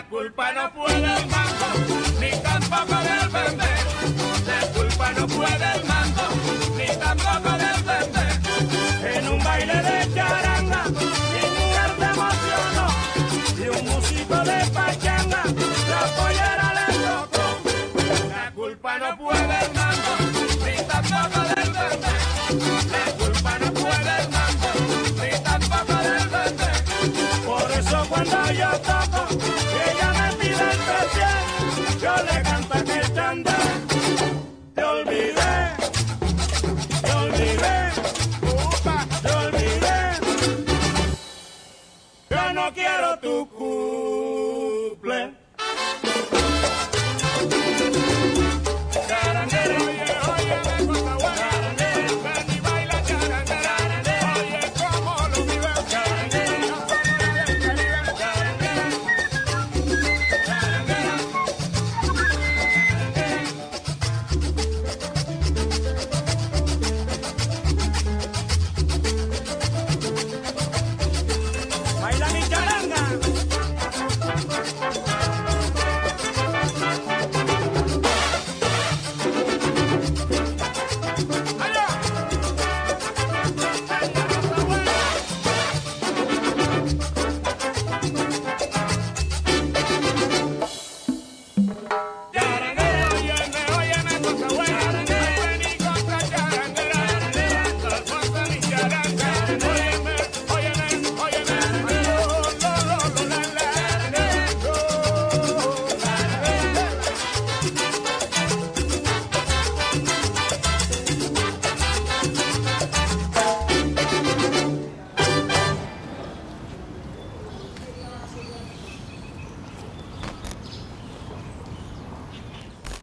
culpa no fue del mango, ni tampoco del bebé. La culpa no fue del mango, ni tampoco del bebé. En un baile de charanga, mi mujer se emocionó, y un músico de pachanga, la pollera le tocó. La culpa no fue del mango, ni tampoco del bebé. La culpa no fue del mango, ni tampoco del bebé. Por eso cuando yo toco, y ella me pide el precio, yo le canto aquel chandé. Te olvidé, te olvidé, te olvidé. Yo no quiero tu